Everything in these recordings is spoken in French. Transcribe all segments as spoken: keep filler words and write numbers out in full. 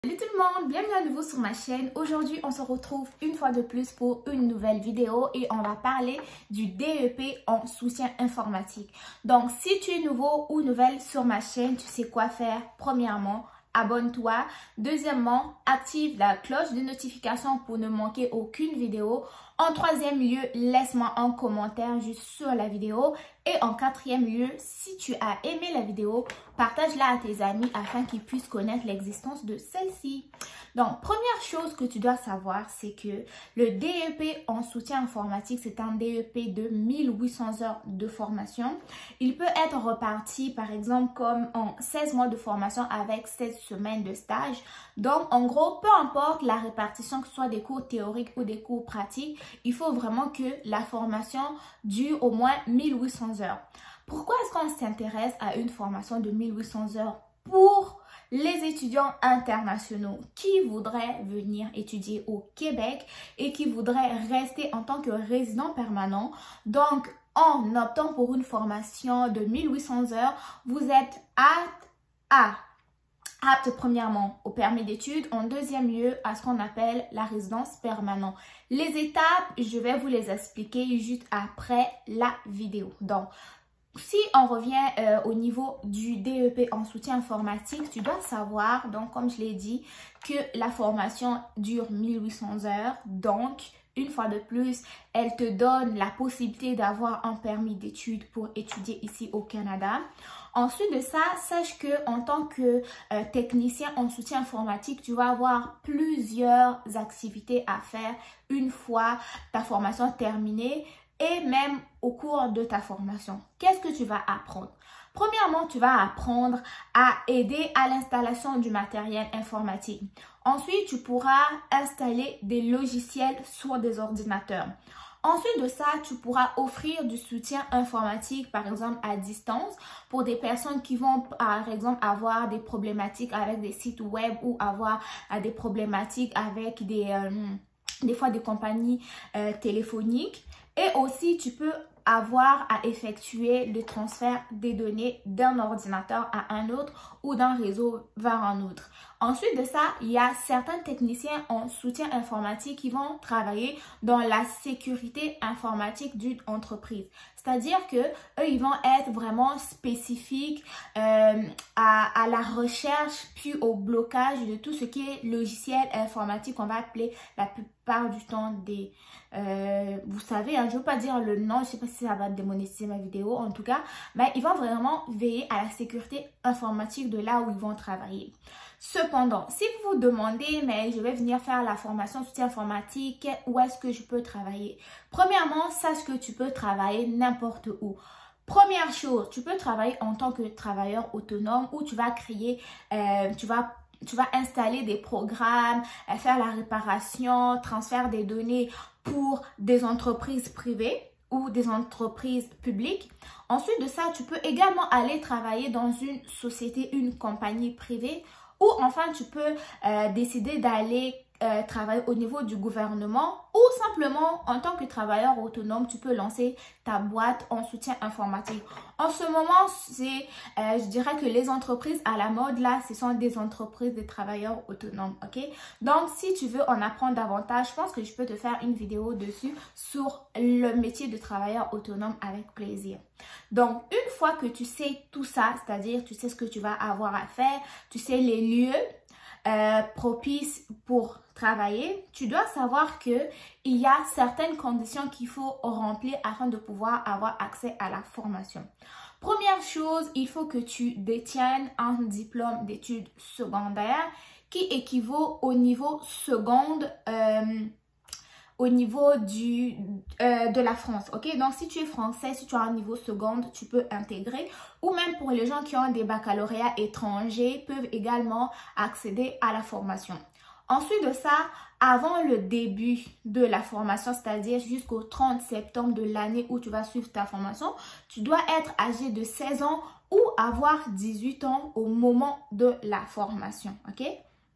Salut tout le monde, bienvenue à nouveau sur ma chaîne. Aujourd'hui, on se retrouve une fois de plus pour une nouvelle vidéo et on va parler du D E P en soutien informatique. Donc, si tu es nouveau ou nouvelle sur ma chaîne, tu sais quoi faire. Premièrement, abonne-toi. Deuxièmement, active la cloche de notification pour ne manquer aucune vidéo. En troisième lieu, laisse-moi un commentaire juste sur la vidéo. Et en quatrième lieu, si tu as aimé la vidéo, partage-la à tes amis afin qu'ils puissent connaître l'existence de celle-ci. Donc, première chose que tu dois savoir, c'est que le D E P en soutien informatique, c'est un D E P de mille huit cents heures de formation. Il peut être reparti, par exemple, comme en seize mois de formation avec seize semaines de stage. Donc, en gros, peu importe la répartition, que ce soit des cours théoriques ou des cours pratiques, il faut vraiment que la formation dure au moins mille huit cents heures. Pourquoi est-ce qu'on s'intéresse à une formation de mille huit cents heures pour les étudiants internationaux qui voudraient venir étudier au Québec et qui voudraient rester en tant que résident permanent? Donc, en optant pour une formation de mille huit cents heures, vous êtes apte à apte premièrement au permis d'études, en deuxième lieu à ce qu'on appelle la résidence permanente. Les étapes, je vais vous les expliquer juste après la vidéo. Donc, si on revient euh, au niveau du D E P en soutien informatique, tu dois savoir, donc comme je l'ai dit, que la formation dure mille huit cents heures. Donc, une fois de plus, elle te donne la possibilité d'avoir un permis d'études pour étudier ici au Canada. Ensuite de ça, sache que en tant que euh, technicien en soutien informatique, tu vas avoir plusieurs activités à faire une fois ta formation terminée et même au cours de ta formation. Qu'est-ce que tu vas apprendre? Premièrement, tu vas apprendre à aider à l'installation du matériel informatique. Ensuite, tu pourras installer des logiciels sur des ordinateurs. Ensuite de ça, tu pourras offrir du soutien informatique, par exemple à distance, pour des personnes qui vont, par exemple, avoir des problématiques avec des sites web ou avoir euh, des problématiques avec des, euh, des fois des compagnies euh, téléphoniques. Et aussi, tu peux avoir à effectuer le transfert des données d'un ordinateur à un autre ou d'un réseau vers un autre. Ensuite de ça, il y a certains techniciens en soutien informatique qui vont travailler dans la sécurité informatique d'une entreprise. C'est-à-dire que eux, ils vont être vraiment spécifiques euh, à, à la recherche puis au blocage de tout ce qui est logiciel informatique. On va appeler la plupart du temps des... Euh, vous savez, hein, je ne veux pas dire le nom, je ne sais pas si ça va démonétiser ma vidéo en tout cas, mais ils vont vraiment veiller à la sécurité informatique de là où ils vont travailler. Cependant, si vous vous demandez, mais je vais venir faire la formation soutien informatique, où est-ce que je peux travailler? Premièrement, sache que tu peux travailler n'importe où. Première chose, tu peux travailler en tant que travailleur autonome où tu vas créer, euh, tu vas Tu vas installer des programmes, faire la réparation, transfert des données pour des entreprises privées ou des entreprises publiques. Ensuite de ça, tu peux également aller travailler dans une société, une compagnie privée ou enfin tu peux euh, décider d'aller Euh, travailler au niveau du gouvernement ou simplement en tant que travailleur autonome, tu peux lancer ta boîte en soutien informatique. En ce moment, c'est, euh, je dirais que les entreprises à la mode là, ce sont des entreprises de travailleurs autonomes, ok? Donc, si tu veux en apprendre davantage, je pense que je peux te faire une vidéo dessus sur le métier de travailleur autonome avec plaisir. Donc, une fois que tu sais tout ça, c'est-à-dire tu sais ce que tu vas avoir à faire, tu sais les lieux Euh, propice pour travailler, tu dois savoir que il y a certaines conditions qu'il faut remplir afin de pouvoir avoir accès à la formation. Première chose, il faut que tu détiennes un diplôme d'études secondaires qui équivaut au niveau seconde euh, au niveau du, euh, de la France, ok? Donc, si tu es français, si tu as un niveau seconde, tu peux intégrer. Ou même pour les gens qui ont des baccalauréats étrangers, peuvent également accéder à la formation. Ensuite de ça, avant le début de la formation, c'est-à-dire jusqu'au trente septembre de l'année où tu vas suivre ta formation, tu dois être âgé de seize ans ou avoir dix-huit ans au moment de la formation, ok?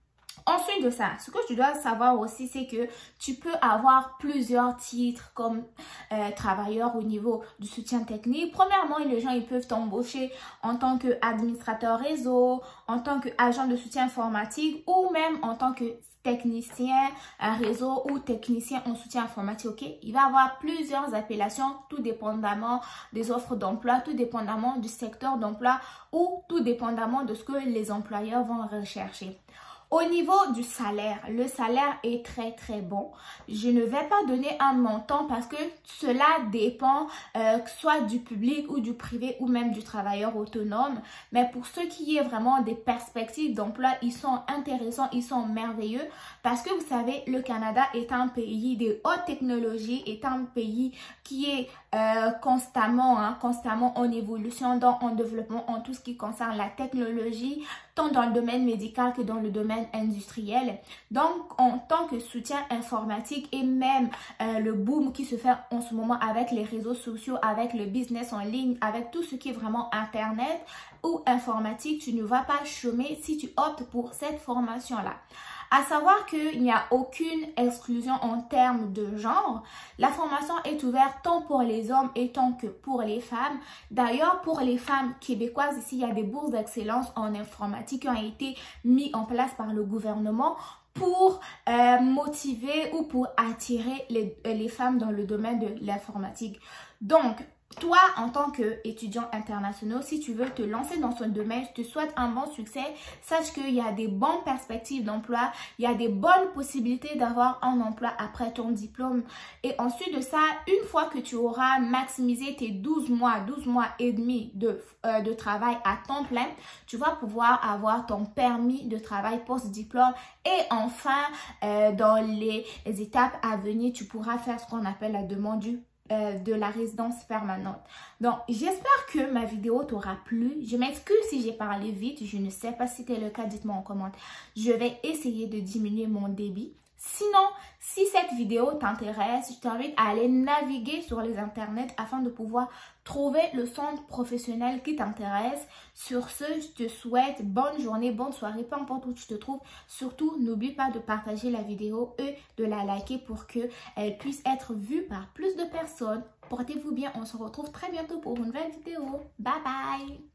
Ensuite de ça, ce que tu dois savoir aussi, c'est que tu peux avoir plusieurs titres comme euh, travailleur au niveau du soutien technique. Premièrement, les gens ils peuvent t'embaucher en tant qu'administrateur réseau, en tant qu'agent de soutien informatique ou même en tant que technicien réseau ou technicien en soutien informatique, ok? Il va y avoir plusieurs appellations, tout dépendamment des offres d'emploi, tout dépendamment du secteur d'emploi ou tout dépendamment de ce que les employeurs vont rechercher. Au niveau du salaire, le salaire est très très bon. Je ne vais pas donner un montant parce que cela dépend euh, soit du public ou du privé ou même du travailleur autonome. Mais pour ce qui est vraiment des perspectives d'emploi, ils sont intéressants, ils sont merveilleux parce que vous savez, le Canada est un pays de haute technologie, est un pays qui est euh, constamment, hein, constamment en évolution, dans, en développement, en tout ce qui concerne la technologie, tant dans le domaine médical que dans le domaine industriel. Donc, en tant que soutien informatique et même euh, le boom qui se fait en ce moment avec les réseaux sociaux, avec le business en ligne, avec tout ce qui est vraiment Internet ou informatique, tu ne vas pas chômer si tu optes pour cette formation-là. À savoir qu'il n'y a aucune exclusion en termes de genre. La formation est ouverte tant pour les hommes et tant que pour les femmes. D'ailleurs, pour les femmes québécoises, ici, il y a des bourses d'excellence en informatique qui ont été mises en place par le gouvernement pour euh, motiver ou pour attirer les, les femmes dans le domaine de l'informatique. Donc, toi, en tant qu'étudiant international, si tu veux te lancer dans ce domaine, je te souhaite un bon succès. Sache qu'il y a des bonnes perspectives d'emploi, il y a des bonnes possibilités d'avoir un emploi après ton diplôme. Et ensuite de ça, une fois que tu auras maximisé tes douze mois, douze mois et demi de, euh, de travail à temps plein, tu vas pouvoir avoir ton permis de travail post-diplôme. Et enfin, euh, dans les, les étapes à venir, tu pourras faire ce qu'on appelle la demande du Euh, de la résidence permanente. Donc, j'espère que ma vidéo t'aura plu. Je m'excuse si j'ai parlé vite. Je ne sais pas si c'était le cas. Dites-moi en commentaire. Je vais essayer de diminuer mon débit. Sinon, si cette vidéo t'intéresse, je t'invite à aller naviguer sur les internets afin de pouvoir trouver le centre professionnel qui t'intéresse. Sur ce, je te souhaite bonne journée, bonne soirée, peu importe où tu te trouves. Surtout, n'oublie pas de partager la vidéo et de la liker pour qu'elle puisse être vue par plus de personnes. Portez-vous bien, on se retrouve très bientôt pour une nouvelle vidéo. Bye bye!